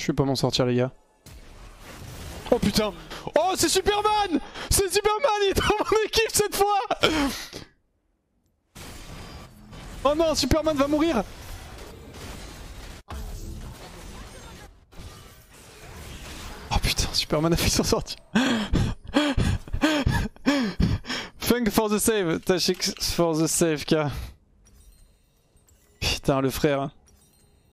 Je vais pas m'en sortir les gars. Oh putain. Oh c'est Superman. C'est Superman, il est dans mon équipe cette fois. Oh non, Superman va mourir. Oh putain, Superman a fait s'en sortir. Funk for the save. Tachix for the save, K. Putain, le frère.